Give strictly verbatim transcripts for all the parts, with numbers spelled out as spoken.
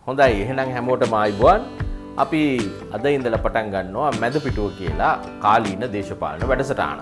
හොඳයි එහෙනම් හැමෝටම ආයිබෝන්. අපි අද ඉඳලා පටන් ගන්නවා මැද පිටුව කියලා කාලීන දේශපාලන වැඩසටහන.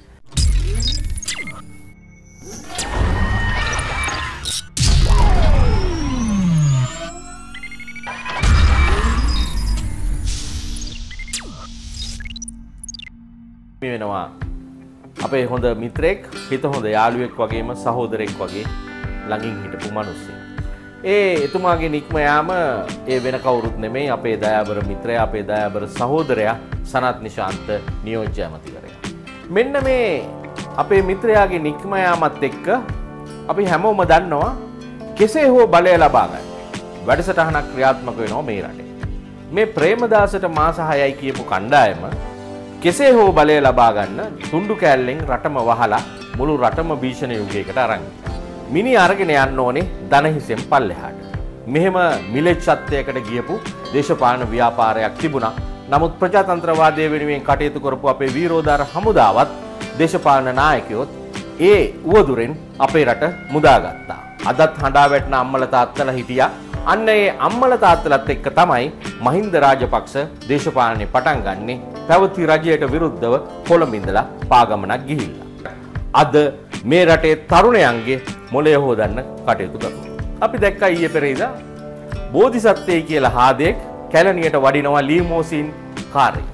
මේ වෙනවා අපේ හොඳ මිත්‍රෙක්, හිත හොඳ යාළුවෙක් වගේම සහෝදරෙක් වගේ ළඟින් හිටපු මිනිස්සෙක්. ඒ එතුමාගේ නික්ම යාම ඒ වෙන කවුරුත් නෙමෙයි අපේ දයාබර මිත්‍රයා, අපේ දයාබර සහෝදරයා සනත් නිශාන්ත නියෝජ්‍ය ඇමතිවරයා. මෙන්න මේ අපේ මිත්‍රයාගේ නික්ම යාමත් එක්ක අපි හැමෝම දන්නවා කෙසේ හෝ බලය ලබා ගන්න වැඩසටහනක් ක්‍රියාත්මක වෙනවා මේ රටේ. මේ ප්‍රේමදාසට මාස හයයි කියපු කණ්ඩායම කෙසේ හෝ බලය ලබා ගන්න තුණ්ඩු කෑල්ලෙන් රටම වහලා මුළු රටම භීෂණ යුගයකට අරන් මිනි අරගෙන යන්න ඕනේ ධන හිසෙන් පල්ලෙහාට. මෙහෙම මිලෙච්ඡත්වයකට ගියපු දේශපාලන ව්‍යාපාරයක් තිබුණා. නමුත් ප්‍රජාතන්ත්‍රවාදය වෙනුවෙන් කටයුතු කරපු අපේ වීරෝදාර හමුදාවත් දේශපාලන නායකයොත් ඒ උවදුරෙන් අපේ රට මුදාගත්තා. අදත් හඬා වැටෙන අම්මලා තාත්තලා හිටියා. අන්න ඒ අම්මලා තාත්තලාත් එක්ක තමයි මහින්ද රාජපක්ෂ දේශපාලනේ පටන් ගන්නෙ. පැවති රජයට විරුද්ධව කොළඹ ඉඳලා පාගමනක් ගිහිල්ලා. අද මේ රටේ තරුණයන්ගේ මොළය හොදන්න කටයුතු කරනවා. අපි දැක්කා ඊයේ පෙරේදා බෝධිසත්වයෙක් කියලා හාදෙක් කැලණියට වඩිනවා ලීමෝසින් කාර්යය.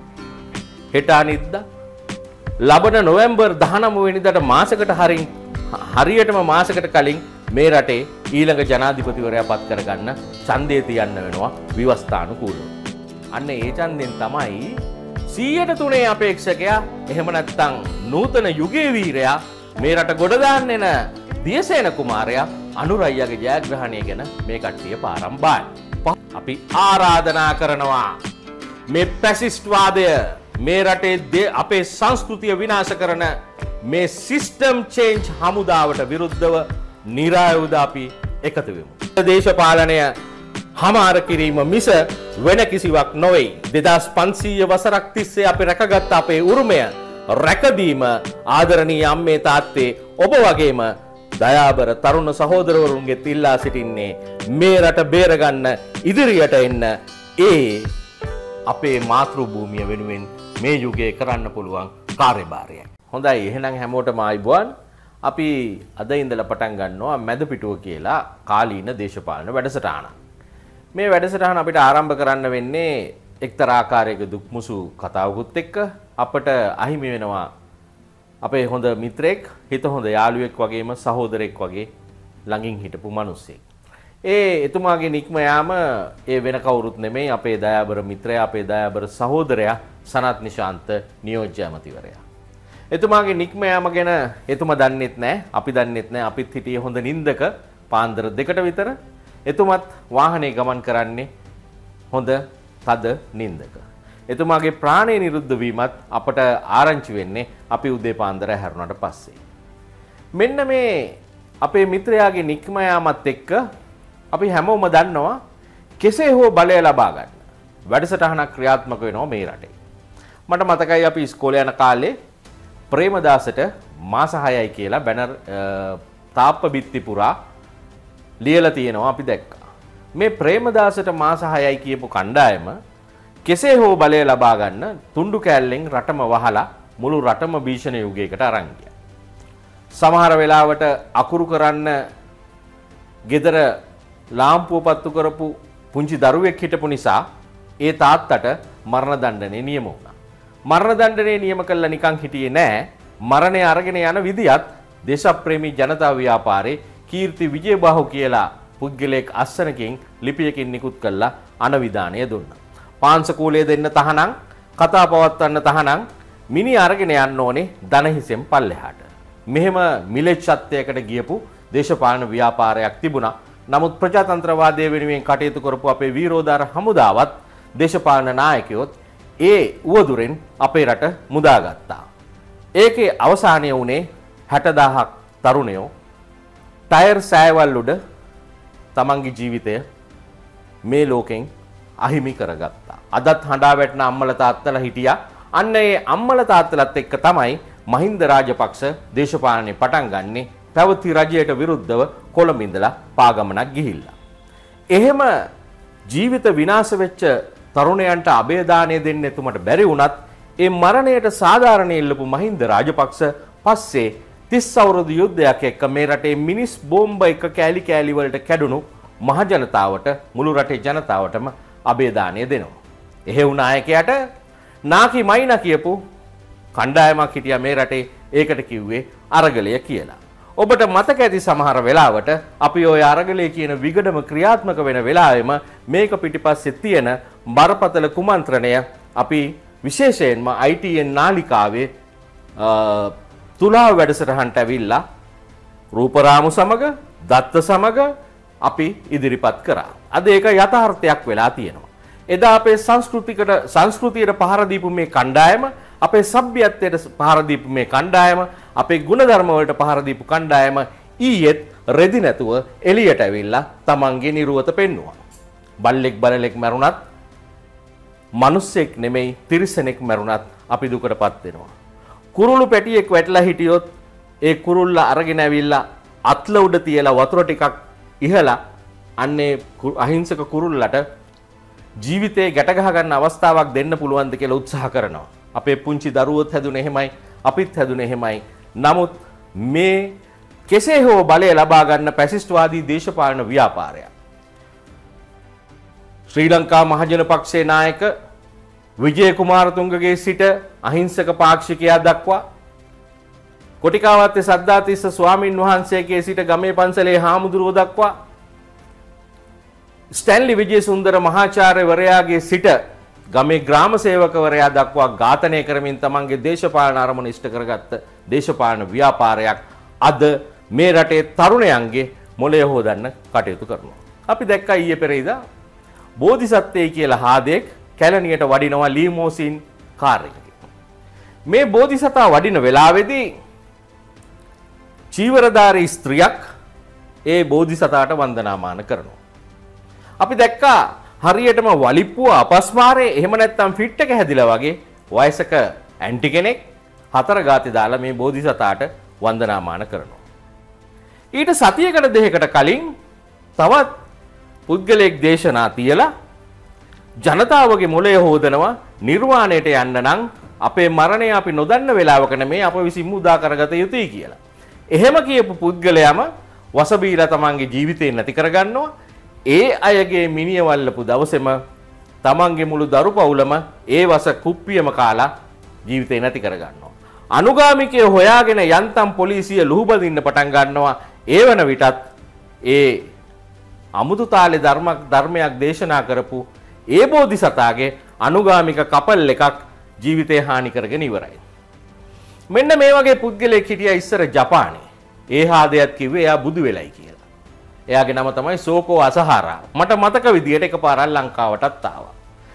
හෙට අනිද්දා ලබන නොවැම්බර් දහනව වෙනිදාට මාසයකට හරින් හරියටම මාසයකට කලින් මේ රටේ ඊළඟ ජනාධිපතිවරයා පත් කරගන්න ඡන්දය තියන්න වෙනවා ව්‍යවස්ථානුකූලව. අන්න ඒ ඡන්දෙන් තමයි සීයට තුනේ අපේක්ෂකයා එහෙම නැත්නම් නූතන යුගයේ වීරයා මේ රට ගොඩ දාන්න එන දියසේන කුමාරයා අනුර අයියාගේ ජයග්‍රහණය ගැන මේ කට්ටිය පාරම්බායි. අපි ආරාධනා කරනවා මේ පැසිස්ට් වාදය මේ රටේ අපේ සංස්කෘතිය විනාශ කරන මේ සිස්ටම් චේන්ජ් හමුදාවට විරුද්ධව නිරායුධ අපි එකතු වෙමු. දේශපාලනය හමාර කිරීම මිස වෙන කිසිවක් නොවේ. දෙදාස් පන්සීය වසරක් තිස්සේ අපි රැකගත් අපේ උරුමය රැකදීම ආදරණීය අම්මේ තාත්තේ ඔබ වගේම දයාබර තරුණ සහෝදරවරුන්ගේ ඉල්ලා සිටින්නේ මේ රට බේරගන්න ඉදිරියට එන්න ඒ අපේ මාතෘ භූමිය වෙනුවෙන් මේ යුගයේ කරන්න පුළුවන් කාර්යභාරයක්. හොඳයි එහෙනම් හැමෝටම ආයිබෝන්. අපි අද ඉඳලා පටන් ගන්නවා මැද පිටුව කියලා කාලීන දේශපාලන වැඩසටහන. මේ වැඩසටහන අපිට ආරම්භ කරන්න වෙන්නේ එක්තරා ආකාරයක දුක්මුසු කතාවකුත් එක්ක. අපට අහිමි වෙනවා අපේ හොඳ මිත්‍රෙක්, හිත හොඳ යාළුවෙක් වගේම සහෝදරෙක් වගේ ළඟින් හිටපු මිනිස්සෙක්. ඒ එතුමාගේ නික්ම යාම ඒ වෙන කවුරුත් නෙමෙයි අපේ දයාබර මිත්‍රයා, අපේ දයාබර සහෝදරයා සනත් නිශාන්ත නියෝජ්‍ය ඇමතිවරයා. එතුමාගේ නික්ම යාම ගැන එතුමා දන්නෙත් නැහැ, අපි දන්නෙත් නැහැ. අපිත් හිටියේ හොඳ නින්දක පාන්දර දෙකට විතර. එතුමත් වාහනේ ගමන් කරන්නේ හොඳ තද නින්දක. එතුමාගේ ප්‍රාණය නිරුද්ධ වීමත් අපට ආරංචි වෙන්නේ අපි උදේ පාන්දර හැරුණාට පස්සේ. මෙන්න මේ අපේ මිත්‍රයාගේ නික්ම යාමත් එක්ක අපි හැමෝම දන්නවා කෙසේ හෝ බලය ලබා ගන්න වැඩසටහනක් ක්‍රියාත්මක වෙනවා මේ රටේ. මට මතකයි අපි ඉස්කෝලේ යන කාලේ ප්‍රේමදාසට මාස හයයි කියලා බැනර් තාප්ප බිත්ති පුරා ලියලා තියෙනවා අපි දැක්කා. මේ ප්‍රේමදාසට මාස හයයි කියපු කණ්ඩායම කෙසේ හෝ බලය ලබා ගන්න තුණ්ඩු කෑල්ලෙන් රටම වහලා මුළු රටම භීෂණ යුගයකට අරන් ගියා. සමහර වෙලාවට අකුරු කරන්න ගෙදර ලාම්පුව පත්තු කරපු පුංචි දරුවෙක් හිටපු නිසා ඒ තාත්තට මරණ දඬුවමේ නියම වුණා. මරණ දඬුවමේ නියම කළා නිකන් හිටියේ නෑ. මරණය අරගෙන යන විදියත් දේශප්‍රේමී ජනතා ව්‍යාපාරේ කීර්ති විජයබාහු කියලා පුද්ගලයෙක් අස්සනකින් ලිපියකින් නිකුත් කළා අනවිධානය දුන්නා. පාංශකූලයේ දෙන්න තහනම්, කතා පවත්වන්න තහනම් මිනි අරගෙන යන්න ඕනේ ධන හිසෙන් පල්ලෙහාට. මෙහෙම මිලෙච්ඡත්වයකට ගියපු දේශපාලන ව්‍යාපාරයක් තිබුණා. නමුත් ප්‍රජාතන්ත්‍රවාදය වෙනුවෙන් කටයුතු කරපු අපේ වීරෝදාර හමුදාවත් දේශපාලන නායකයොත් ඒ උවදුරෙන් අපේ රට මුදාගත්තා. ඒකේ අවසානය වුණේ හැට දහසක් තරුණයෝ ටයර් සෑවල් උඩ තමන්ගේ ජීවිතය මේ ලෝකෙන් අහිමි කරගත්තා. අදත් හඬා වැටෙන අම්මලා තාත්තලා හිටියා. අන්න ඒ අම්මලා තාත්තලාත් එක්ක තමයි මහින්ද රාජපක්ෂ දේශපාලනේ පටන් ගන්නෙ. පැවති රජයට විරුද්ධව කොළඹ ඉඳලා පාගමනක් ගිහිල්ලා. එහෙම ජීවිත විනාශ වෙච්ච තරුණයන්ට අභයදානය දෙන්න එතුමට බැරි වුණත් ඒ මරණයට සාධාරණ ඉල්ලපු මහින්ද රාජපක්ෂ පස්සේ තිස් අවුරුදු යුද්ධයක් එක්ක මේ රටේ මිනිස් බෝම්බ එක කෑලි කෑලි වලට කැඩුණු මහ ජනතාවට මුළු රටේ ජනතාවටම අභයදානය දෙනවා. එහෙව් නායකයාට නාකි මයිනා කියපු කණ්ඩායමක් හිටියා මේ රටේ. ඒකට කිව්වේ අරගලය කියලා. ඔබට මතක ඇති සමහර වෙලාවට අපි ওই අරගලය කියන විගඩම ක්‍රියාත්මක වෙන වෙලාවෙම මේක පිටිපස්සේ තියෙන බරපතල කුමන්ත්‍රණය අපි විශේෂයෙන්ම I T N නාලිකාවේ තුලාව වැඩසටහනට ඇවිල්ලා රූපරාමු සමග දත්ත සමග අපි ඉදිරිපත් කරා. අද ඒක යථාර්ථයක් වෙලා තියෙනවා. එදා අපේ සංස්කෘතිකට සංස්කෘතියට පහර දීපු මේ කණ්ඩායම, අපේ සભ્યත්වයට පහර දීපු මේ කණ්ඩායම, අපේ ගුණධර්ම වලට පහර දීපු කණ්ඩායම ඊයේත් රෙදි නැතුව එළියට ඇවිල්ලා තමන්ගේ නිර්වත පෙන්නුවා. බල්ලෙක් බලලෙක් මරුණත් මිනිස්සෙක් නෙමෙයි තිරිසනෙක් මරුණත් අපි දුකටපත් වෙනවා. කුරුළු පැටියෙක් වැටලා හිටියොත් ඒ කුරුල්ලා අරගෙන ඇවිල්ලා අත්ල උඩ තියලා වතුර ටිකක් ඉහලා අන්නේ අහිංසක කුරුල්ලට ජීවිතේ ගැට ගහ ගන්න අවස්ථාවක් දෙන්න පුළුවන්ද කියලා උත්සාහ කරනවා. අපේ පුංචි දරුවොත් හැදුනේ එහෙමයි, අපිත් හැදුනේ එහෙමයි. නමුත් මේ කෙසේ හෝ බලය ලබා ගන්න පැසිස්ට්වාදී දේශපාලන ව්‍යාපාරය ශ්‍රී ලංකා මහජන පක්ෂයේ නායක විජය කුමාරතුංගගේ සිට අහිංසක පාක්ෂිකයා දක්වා කොටිකාවත්තේ සද්ධාතිස්ස ස්වාමින් වහන්සේගේ සිට ගමේ පන්සලේ හාමුදුරුවෝ දක්වා ස්ටැන්ලි විජේසුන්දර මහාචාර්යවරයාගේ සිට ගමේ ග්‍රාම සේවකවරයා දක්වා ඝාතනය කරමින් තමන්ගේ දේශපාලන අරමුණ ඉෂ්ට කරගත්ත දේශපාලන ව්‍යාපාරයක් අද මේ රටේ තරුණයන්ගේ මොළය හොදන්න කටයුතු කරනවා. අපි දැක්කා ඊයේ පෙරේදා බෝධිසත්වයේ කියලා හාදෙක් කැලණියට වඩිනවා ලීමෝසින් කාර් එකකින්. මේ බෝධිසතා වඩින වෙලාවේදී චීවරධාරී ස්ත්‍රියක් ඒ බෝධිසතාට වන්දනාමාන කරනවා. අපි දැක්කා හරියටම වලිප්පුව අපස්මාරේ එහෙම නැත්නම් ෆිට් එක හැදිලා වගේ වයසක ඇන්ටි කෙනෙක් හතර ගාතේ දාලා මේ බෝධිසතාට වන්දනාමාන කරනවා. ඊට සතියකට දෙකකට කලින් තවත් පුද්ගලයෙක් දේශනා තියලා ජනතාවගේ මොළය හොදනවා නිර්වාණයට යන්න නම් අපේ මරණය අපි නොදන්න වෙලාවක නෙමේ අප විසින් මුදා කරගත යුතුයි කියලා. එහෙම කියපු පුද්ගලයාම වසබීලා තමන්ගේ ජීවිතේ නැති කරගන්නවා. ඒ අයගේ මිනිය වල්ලපු දවසේම තමන්ගේ මුළු දරු පවුලම ඒ වස කුප්පියම කාලා ජීවිතේ නැති කරගන්නවා. අනුගාමිකය හොයාගෙන යන්තම් පොලිසිය ලුහුබදින්න පටන් ගන්නවා. ඒ වන විටත් ඒ අමුතු තාලේ ධර්මයක් ධර්මයක් දේශනා කරපු ඒ බෝධිසතාගේ අනුගාමික කපල් එකක් ජීවිතේ හානි කරගෙන ඉවරයි. මෙන්න මේ වගේ පුද්ගලයෙක් හිටියා ඉස්සර ජපානයේ. ඒ හාදයක් කිව්වේ එයා බුදු වෙලයි කියලා. එයාගේ නම තමයි සෝකෝ අසහාරා. මට මතක විදියට එකපාරක් ලංකාවටත් ආවා.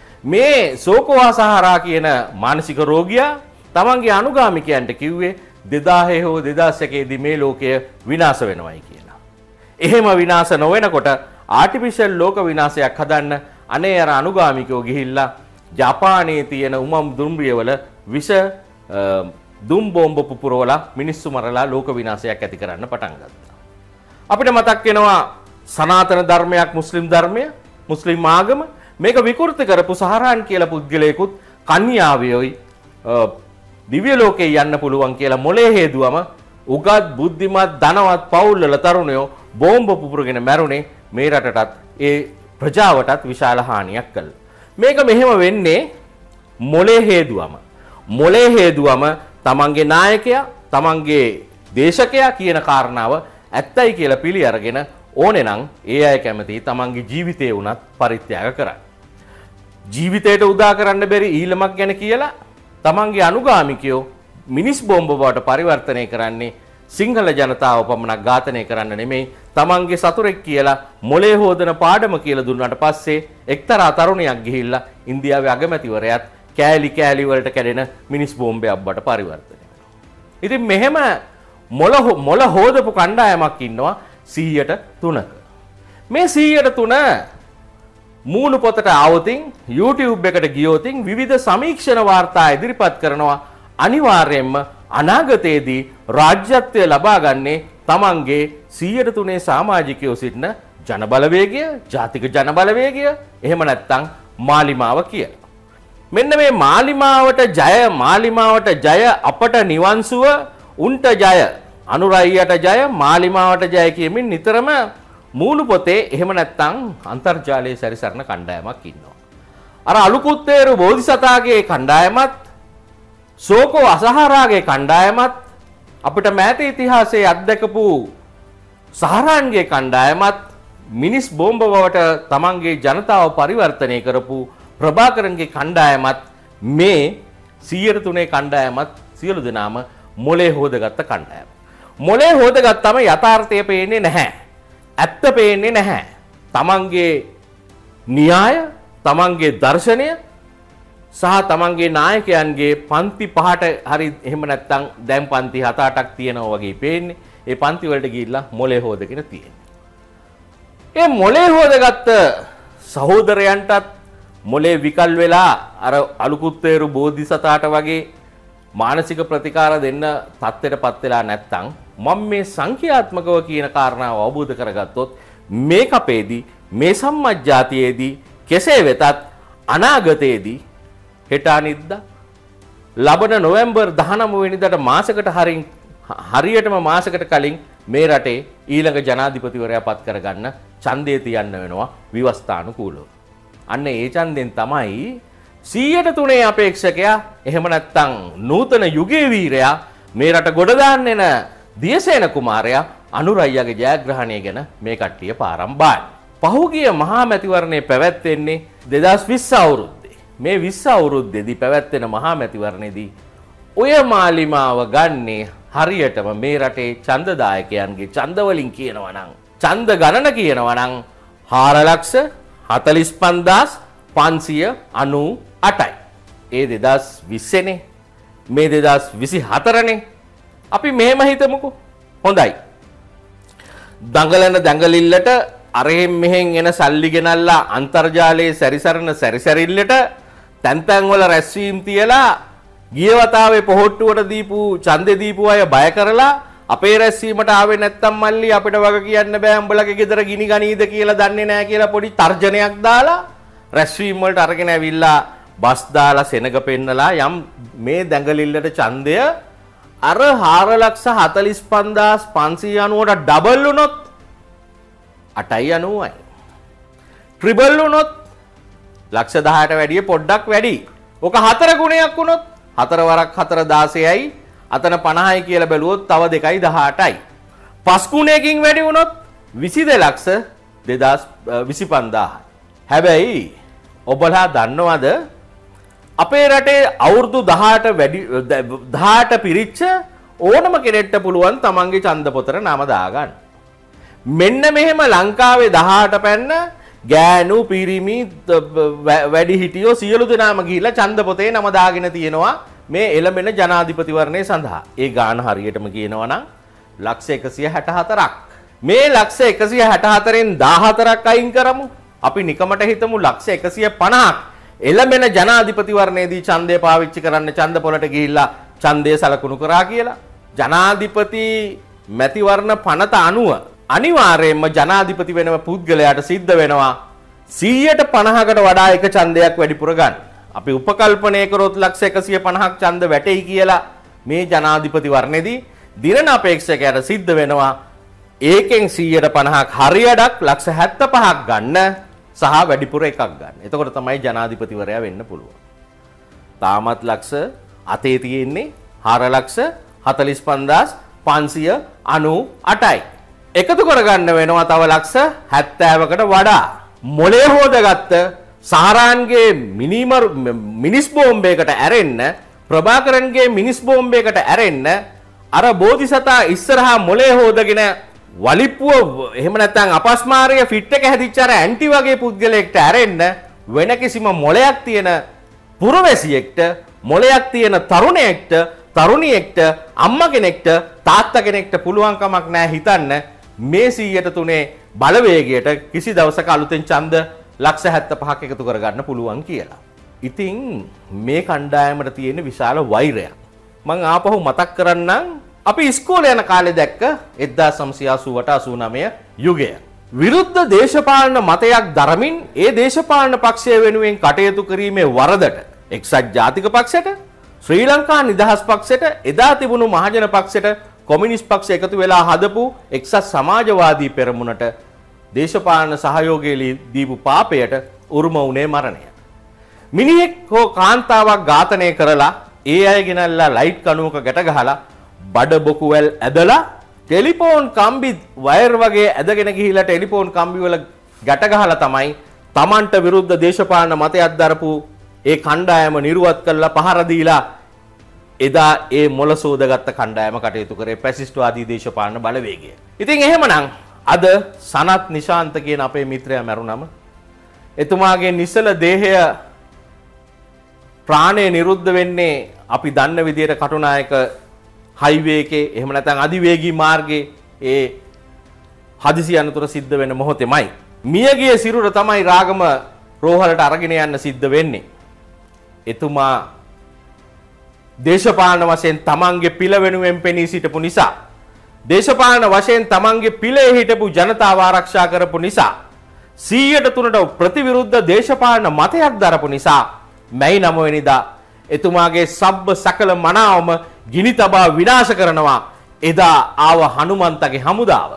මේ සෝකෝ අසහාරා කියන මානසික රෝගියා තමන්ගේ අනුගාමිකයන්ට කිව්වේ දෙදාහේ හෝ දෙදාස් එකේ දී මේ ලෝකය විනාශ වෙනවයි කියලා. එහෙම විනාශ නොවෙනකොට ආටිෆිෂල් ලෝක විනාශයක් හදන්න අනේ අර අනුගාමිකයෝ ගිහිල්ලා ජපානයේ තියෙන උමම් දුම්රියවල විෂ දුම් බෝම්බ පුපුරවලා මිනිස්සු මරලා ලෝක විනාශයක් ඇති කරන්න පටන් ගත්තා. අපිට මතක් වෙනවා සනාතන ධර්මයක් මුස්ලිම් ධර්මය, මුස්ලිම් ආගම මේක විකෘති කරපු සහරාන් කියලා පුද්ගලයෙකුත් කන්‍යාවියෝයි දිව්‍ය ලෝකේ යන්න පුළුවන් කියලා මොලේ හේදුවම උගත් බුද්ධිමත් ධනවත් පවුල්වල තරුණයෝ බෝම්බ පුපුරගෙන මැරුණේ මේ රටටත් ඒ ප්‍රජාවටත් විශාල හානියක් කළා. මේක මෙහෙම වෙන්නේ මොලේ හේදුවම. මොලේ හේදුවම තමන්ගේ නායකයා, තමන්ගේ දේශකයා කියන කාරණාව ඇත්තයි කියලා පිළි අරගෙන ඕනේ නම් ඒ අය කැමති තමන්ගේ ජීවිතේ උනත් පරිත්‍යාග කරන්න. ජීවිතයට උදා කරන්න බැරි ඊළමක් ගැන කියලා තමන්ගේ අනුගාමිකයෝ මිනිස් බෝම්බ බවට පරිවර්තනය කරන්නේ සිංහල ජනතාව පමණක් ඝාතනය කරන්න නෙමෙයි තමන්ගේ සතුරෙක් කියලා මොලේ හොදන පාඩම කියලා දුන්නාට පස්සේ එක්තරා තරුණියක් ගිහිල්ලා ඉන්දියාවේ අගමැතිවරයාත් කෑලි කෑලි වලට කැඩෙන මිනිස් බෝම්බයක් බවට පරිවර්තනය කරනවා. ඉතින් මෙහෙම මොළ මොළ හොදපු කණ්ඩායමක් ඉන්නවා සීයට තුනක. මේ සීයට තුන මූණු පොතට ආවොතින් YouTube එකට ගියොතින් විවිධ සමීක්ෂණ වාර්තා ඉදිරිපත් කරනවා අනිවාර්යයෙන්ම අනාගතයේදී රාජ්‍යත්වය ලබා ගන්නේ තමන්ගේ සීයට තුනේ සමාජිකයෝ සිටින ජන බලවේගය, ජාතික ජන බලවේගය, එහෙම නැත්නම් මාලිමාව කියලා. මෙන්න මේ මාලිමාවට ජය, මාලිමාවට ජය, අපට නිවන්සුව, උන්ට ජය, අනුරායියට ජය, මාලිමාවට ජය කියමින් නිතරම මූණු පොතේ එහෙම නැත්නම් අන්තර්ජාලයේ සැරිසරන කණ්ඩායමක් ඉන්නවා. අර අලුකුත්තේරු බෝධිසතාගේ කණ්ඩායමත්, සෝකෝ අසහාරාගේ කණ්ඩායමත්, අපිට මෑත ඉතිහාසයේ අත්දකපු සහරාන්ගේ කණ්ඩායමත්, මිනිස් බෝම්බ බවට තමන්ගේ ජනතාව පරිවර්තනය කරපු ප්‍රභාකරන්ගේ කණ්ඩායමත්, මේ සියයට තුනේ කණ්ඩායමත් සියලු දෙනාම මොලේ හොදගත්ත කණ්ඩායම. මොලේ හොදගත්තම යථාර්ථය පේන්නේ නැහැ. ඇත්ත පේන්නේ නැහැ. තමන්ගේ න්‍යාය, තමන්ගේ දර්ශනය සහ තමන්ගේ නායකයන්ගේ පන්ති පහට හරි එහෙම නැත්නම් දැන් පන්ති හත අටක් තියෙනවා වගේ පේන්නේ. ඒ පන්ති වලට ගිහිල්ලා මොලේ හොදගෙන තියෙන්නේ. ඒ මොලේ හොදගත්ත සහෝදරයන්ටත් මොලේ විකල් වෙලා අර අලුකුත්තේරු බෝධිසතාට වගේ මානසික ප්‍රතිකාර දෙන්න තත්ත්වයටපත් වෙලා නැත්නම් මම මේ සංඛ්‍යාත්මකව කියන කාරණාව අවබෝධ කරගත්තොත් මේ කපේදී මේ සම්මජ්ජාතියේදී කෙසේ වෙතත් අනාගතයේදී හෙට අනිද්දා ලබන නොවැම්බර් දහනව වෙනිදාට මාසයකට හරින් හරියටම මාසයකට කලින් මේ රටේ ඊළඟ ජනාධිපතිවරයා පත් කරගන්න ඡන්දය තියන්න වෙනවා ව්‍යවස්ථානුකූලව. අන්න ඒ ඡන්දෙන් තමයි සියයට තුනේ අපේක්ෂකයා එහෙම නැත්නම් නූතන යුගයේ වීරයා මේ රට ගොඩ දාන්න එන දියසේන කුමාරයා අනුරායියාගේ ජයග්‍රහණය ගැන මේ කට්ටිය පාරම් බාන්නේ. පහුගිය මහා මැතිවරණය පැවැත්වෙන්නේ දෙදාස් විස්ස අවුරුද්දේ. මේ විස්ස අවුරුද්දේදී පැවැත්වෙන මහා මැතිවරණයේදී ඔය මාලිමාව ගන්නේ හරියටම මේ රටේ ඡන්දදායකයන්ගේ ඡන්ද වලින් කියනවා නම් ඡන්ද ගණන කියනවා නම් හාර ලක්ෂ හතළිස් පන්දාස් පන්සිය අනූ අටයි. ඒ දෙදාස් විස්සනේ. මේ දෙදාස් විසි හතරනේ. අපි මෙහෙම හිතමුකෝ. හොඳයි. දඟලන දඟලිල්ලට අරහෙන් මෙහෙන් එන සල්ලි ගෙනල්ලා අන්තර්ජාලයේ සැරිසරන සැරිසැරිල්ලට තැන් තැන් වල රැස්වීම් තියලා ගිය වතාවේ පොහොට්ටුවට දීපු ඡන්දේ දීපු අය බය කරලා අපේ රැස්වීමට ආවේ නැත්තම් මල්ලි අපිට වග කියන්න බෑ උඹලගේ ගෙදර ගිනි ගනීද කියලා දන්නේ නැහැ කියලා පොඩි තර්ජනයක් දාලා රැස්වීම වලට අරගෙන ඇවිල්ලා බස් දාලා සෙනග පෙන්නලා යම් මේ දැඟලිල්ලට ඡන්දය අර හාර ලක්ෂ හතළිස් පන්දාස් පන්සිය අනූවට ඩබල් වුණොත් අටයි අනූවයි. ට්‍රිබල් වුණොත් ලක්ෂ දහයට වැඩිය පොඩ්ඩක් වැඩි. ඔක හතර ගුණයක් වුණොත් හතර වරක් හතර දාසයයි අතන පනහයි කියලා බැලුවොත් තව දෙකයි දහඅටයි. පස් ගුණයකින් වැඩි වුණොත් විසි දෙක ලක්ෂ දෙදාස් විසි පන්දාහයි. හැබැයි ඔබලා දන්නවද අපේ රටේ අවුරුදු දහඅට වැඩි දහඅට පිරිච්ච ඕනම කෙනෙක්ට පුළුවන් තමන්ගේ ඡන්ද පොතට නම දාගන්න. මෙන්න මෙහෙම ලංකාවේ දහඅට පැන්න ගෑනු පිරිමි වැඩි හිටියෝ සියලු දෙනාම ගිහිල්ලා ඡන්ද පොතේ නම දාගෙන තියෙනවා මේ එළඹෙන ජනාධිපතිවරණය සඳහා. ඒ ගාන හරියටම කියනවා නම් ලක්ෂ එකසිය හැට හතරක්. මේ ලක්ෂ එකසිය හැට හතරෙන් දාහතරක් අයින් කරමු. අපි නිකමට හිතමු ලක්ෂ එකසිය පනහක් එළඹෙන ජනාධිපතිවරණයේදී ඡන්දය පාවිච්චි කරන්න ඡන්ද පොලට ගිහිල්ලා ඡන්දය සලකුණු කරා කියලා. ජනාධිපති මැතිවරණ පනත අනුව අනිවාර්යයෙන්ම ජනාධිපති වෙනම පුද්ගලයාට සිද්ධ වෙනවා සීයට පනහකට වඩා එක ඡන්දයක් වැඩිපුර ගන්න. අපි උපකල්පනය කරොත් ලක්ෂ එකසිය පනහක් ඡන්ද වැටෙයි කියලා මේ ජනාධිපතිවරණයේදී දිනන අපේක්ෂකයාට සිද්ධ වෙනවා ඒකෙන් සීයට පනහක් හරියටක් ලක්ෂ හැත්තෑ පහක් ගන්න සහ වැඩිපුර එකක් ගන්න. එතකොට තමයි ජනාධිපතිවරයා වෙන්න පුළුවන්. තාමත් ලක්ෂ අතේ තියෙන්නේ හාර ලක්ෂ හතළිස් පන්දාස් පන්සිය අනූ අටයි. එකතු කරගන්න වෙනවා තව ලක්ෂ හැත්තෑවකට වඩා. මොලේ හොදගත්ත සහරාන්ගේ මිනිමර් මිනිස් බෝම්බයකට ඇරෙන්න ප්‍රභාකරන්ගේ මිනිස් බෝම්බයකට ඇරෙන්න අර බෝධිසතා ඉස්සරහා මොලේ හොදගෙන වලිප්පුව එහෙම නැත්නම් අපස්මාරය ෆිට් එක හැදිච්ච අර ඇන්ටි වගේ පුද්ගලයෙක්ට ඇරෙන්න වෙන කිසිම මොලයක් තියෙන පුරවැසියෙක්ට මොලයක් තියෙන තරුණයෙක්ට තරුණියෙක්ට අම්මා කෙනෙක්ට තාත්තා කෙනෙක්ට පුළුවන් කමක් නැහැ හිතන්න මේ සීයට තුනේ බලවේගයට කිසි දවසක අලුතෙන් ඡන්ද ලක්ෂ හැත්තෑ පහක් එකතු කරගන්න පුළුවන් කියලා. ඉතින් මේ කණ්ඩායමට තියෙන විශාල වෛරයක් මම ආපහු මතක් කරන්නම්. අපි ඉස්කෝලේ යන කාලේ දැක්ක එක්දාස් නවසිය අසූ අට අසූ නවය යුගය. විරුද්ධ දේශපාලන මතයක් දරමින් ඒ දේශපාලන පක්ෂය වෙනුවෙන් කටයුතු කිරීමේ වරදට එක්සත් ජාතික පක්ෂයට ශ්‍රී ලංකා නිදහස් පක්ෂයට එදා තිබුණු මහජන පක්ෂයට කොමියුනිස්ට් පක්ෂ එකතු වෙලා හදපු එක්සත් සමාජවාදී පෙරමුණට දේශපාලන සහයෝගය දීපු පාපයට උරුම වුණේ මරණය. මිනිහෙක් හෝ කාන්තාවක් ඝාතනය කරලා ඒ අය ගෙනල්ලා ලයිට් කණුවක ගැට ගහලා බඩ බොකුවැල් ඇදලා ටෙලිෆෝන් කම්බි වයර් වගේ ඇදගෙන ගිහිලා ටෙලිෆෝන් කම්බි වල ගැට ගහලා තමයි Tamanට විරුද්ධ දේශපාලන මතයක් දරපු ඒ කණ්ඩායම නිරුවත් කරලා පහර දීලා එදා ඒ මොළ සෝදගත්ත කණ්ඩායම කටයුතු කරේ පැසිස්ට්වාදී දේශපාලන බලවේගය. ඉතින් එහෙමනම් අද සනත් නිශාන්ත කියන අපේ මිත්‍රයා මැරුණම එතුමාගේ නිසල දේහය ප්‍රාණය නිරුද්ධ වෙන්නේ අපි දන්න විදියට කටුනායක හයිවේ එකේ එහෙම නැත්නම් අධිවේගී මාර්ගයේ ඒ හදිසි අනතුර සිද්ධ වෙන මොහොතේමයි. මියගිය සිරුර තමයි රාගම රෝහලට අරගෙන යන්න සිද්ධ වෙන්නේ. එතුමා දේශපාලන වශයෙන් තමන්ගේ පිළ වෙනුවෙන් පෙනී සිටපු නිසා, දේශපාලන වශයෙන් තමන්ගේ පිළේ හිටපු ජනතාව ආරක්ෂා කරපු නිසා, සීයට තුනට ප්‍රතිවිරුද්ධ දේශපාලන මතයක් දරපු නිසා මැයි නව වෙනිදා එතුමාගේ සබ්බ සකල මනාවම ගිනි තබා විනාශ කරනවා එදා ආව හනුමන්තගේ හමුදාව.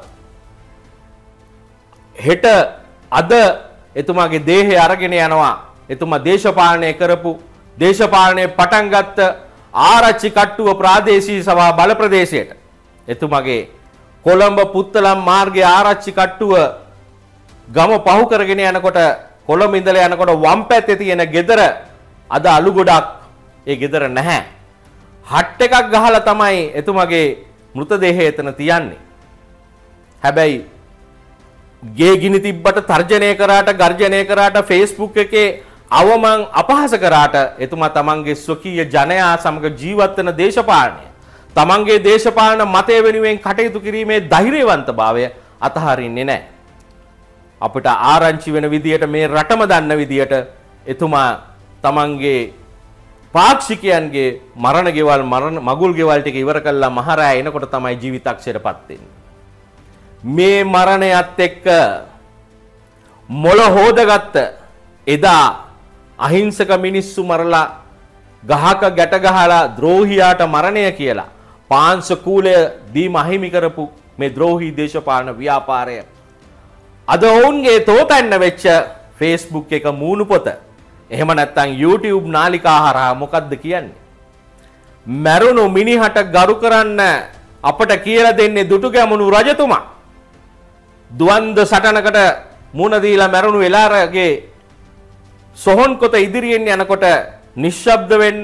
හෙට අද එතුමාගේ දේහය අරගෙන යනවා එතුමා දේශපාලනය කරපු දේශපාලනයේ පටන් ගත්ත ආරච්චි කට්ටුව ප්‍රාදේශීය සභා බල ප්‍රදේශයට. එතුමාගේ කොළඹ පුත්තලම් මාර්ගයේ ආරච්චි කට්ටුව ගම පහු කරගෙන යනකොට කොළඹ ඉඳලා යනකොට වම් පැත්තේ තියෙන ගෙදර අද අලු ගොඩක් ඒ ගෙදර නැහැ. හට් එකක් ගහලා තමයි එතුමාගේ මృతදේහය එතන තියන්නේ. හැබැයි ගේ ගිනි තිබ්බට තර්ජනය කරාට ගර්ජනය කරාට Facebook එකේ අවමන් අපහාස කරාට එතුමා තමන්ගේ ස්වකීය ජනයා සමග ජීවත් වෙන දේශපාලනය තමන්ගේ දේශපාලන මතය වෙනුවෙන් කටයුතු කිරීමේ ධෛර්යවන්තභාවය අතහරින්නේ නැහැ. අපිට ආරංචි වෙන විදියට මේ රටම දන්න විදියට එතුමා තමන්ගේ පාක්ෂිකයන්ගේ මරණ ගෙවල් මරණ මගුල් ගෙවල් ටික ඉවර කළා මහරෑ එනකොට තමයි ජීවිතක්ෂයටපත් වෙන්නේ. මේ මරණයත් එක්ක මොළ හොදගත්ත එදා අහිංසක මිනිස්සු මරලා ගහක ගැට ගහලා ද්‍රෝහියාට මරණය කියලා පාංශ කූලය දීම අහිමි කරපු මේ ද්‍රෝහී දේශපාලන ව්‍යාපාරය අද ඔවුන්ගේ තෝතැන්න වෙච්ච Facebook එක මූණු පොත එහෙම නැත්නම් YouTube නාලිකා හරහා මොකද්ද කියන්නේ? මරුණු මිනිහට ගරු කරන්න අපට කියලා දෙන්නේ දුටුගැමුණු රජතුමා. ද්වන්ද සටනකට මුණ දීලා මරුණු වෙලාරගේ සොහොන් කොත ඉදිරියෙන් යනකොට නිශ්ශබ්ද වෙන්න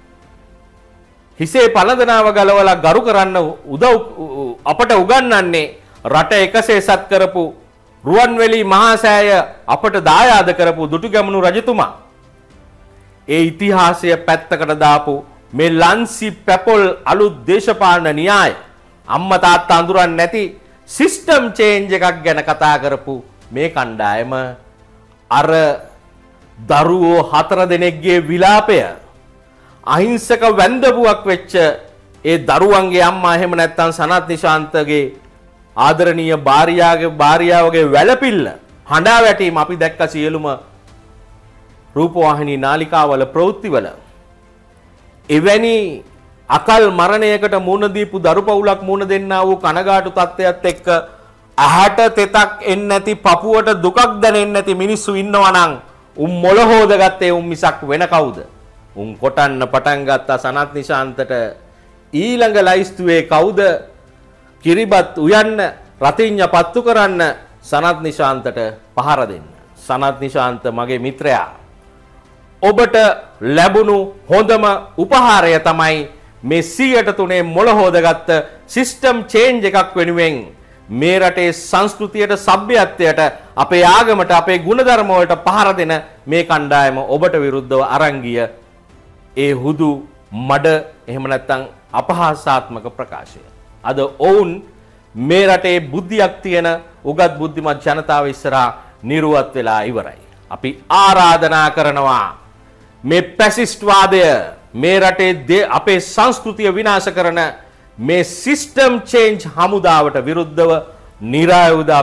හිසේ පළඳනාව ගලවලා ගරු කරන්න උදව් අපට උගන්වන්නේ රට එකසේ සත් කරපු රුවන්වැලි මහා සෑය අපට දායාද කරපු දුටුගැමුණු රජතුමා. ඒ ඉතිහාසය පැත්තකට දාපු මේ ලන්සි පැපොල් අලුත් දේශපාලන න්‍යාය අම්මා තාත්තා අඳුරන්නේ නැති සිස්ටම් චේන්ජ් එකක් ගැන කතා කරපු මේ කණ්ඩායම අර දරුවෝ හතර දෙනෙක්ගේ විලාපය අහිංසක වැන්දපුවක් වෙච්ච ඒ දරුවන්ගේ අම්මා එහෙම නැත්නම් සනත් නිශාන්තගේ ආදරණීය භාර්යාවගේ භාර්යාවගේ වැළපිල්ල හඬා වැටීම අපි දැක්ක සියලුම රූපවාහිනී නාලිකාවල ප්‍රවෘත්තිවල. එවැනි අකල් මරණයකට මුහුණ දීපු දරු පවුලක් මුහුණ දෙන්නා වූ කනගාටු තත්ත්වයක් එක්ක අහට තෙතක් එන්නේ නැති පපුවට දුකක් දැනෙන්නේ නැති මිනිස්සු ඉන්නවා නම් උන් මොළ හොදගත්තේ උන් මිසක් වෙන කවුද? උන් කොටන්න පටන් ගත්ත සනත් නිශාන්තට ඊළඟ ලයිස්තුවේ කවුද කිරිබත් උයන්න රතිඤ්ඤ පත්තු කරන්න සනත් නිශාන්තට පහර දෙන්න. සනත් නිශාන්ත මගේ මිත්‍රයා. ඔබට ලැබුණු හොඳම උපහාරය තමයි මේ සියයට තුනේ මොළ හොදගත්ත සිස්ටම් චේන්ජ් එකක් වෙනුවෙන් මේ රටේ සංස්කෘතියට සભ્યත්වයට අපේ ආගමට අපේ ගුණධර්ම වලට පහර දෙන මේ කණ්ඩායම ඔබට විරුද්ධව අරන් ගිය ඒ හුදු මඩ එහෙම නැත්නම් අපහාසාත්මක ප්‍රකාශය. අද ඔවුන් මේ රටේ බුද්ධියක් තියෙන උගත් බුද්ධිමත් ජනතාව ඉස්සරහා නිරුවත් වෙලා ඉවරයි. අපි ආරාධනා කරනවා මේ පැසිස්ට්වාදය මේ රටේ අපේ සංස්කෘතිය විනාශ කරන මේ සිස්ටම් චේන්ජ් හමුදාවට විරුද්ධව නිරායුධ අපි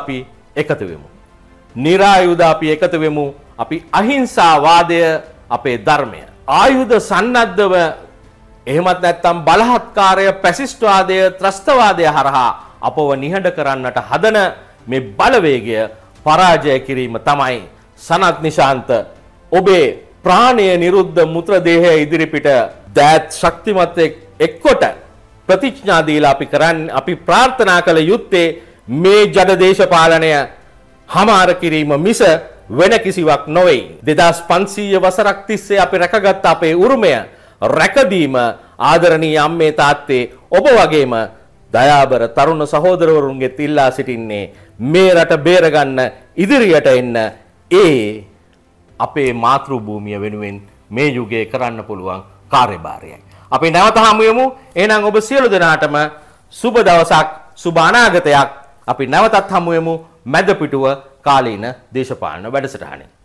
එකතු වෙමු. නිරායුධ අපි එකතු වෙමු. අපි අහිංසාවාදය අපේ ධර්මය. ආයුධ සන්නද්ධව එහෙමත් නැත්නම් බලහත්කාරය, පැසිස්ට්වාදය, ත්‍රස්තවාදය හරහා අපව නිහඬ කරන්නට හදන මේ බලවේගය පරාජය කිරීම තමයි සනත් නිශාන්ත ඔබේ ප්‍රාණය නිරුද්ධ මුත්‍ර දේහය ඉදිරිපිට දෑත් ශක්තිමත් එක්කොට ප්‍රතිඥා දීලා අපි කරන්නේ අපි ප්‍රාර්ථනා කළ යුත්තේ මේ ජඩ දේශපාලනය හමාර කිරීම මිස වෙන කිසිවක් නොවේ. දෙදාස් පන්සීය වසරක් තිස්සේ අපි රැකගත් අපේ උරුමය රැකදීම ආදරණීය අම්මේ තාත්තේ ඔබ වගේම දයාබර තරුණ සහෝදරවරුන්ගෙත් ඉල්ලා සිටින්නේ මේ රට බේරගන්න ඉදිරියට එන්න. ඒ අපේ මාතෘ භූමිය වෙනුවෙන් මේ යුගයේ කරන්න පුළුවන් කාර්යභාරයයි. අපි නැවත හමු යමු. එහෙනම් ඔබ සියලු දෙනාටම සුබ දවසක්, සුබ අනාගතයක්. අපි නැවතත් හමු යමු මැද පිටුව කාලීන දේශපාලන වැඩසටහනේ.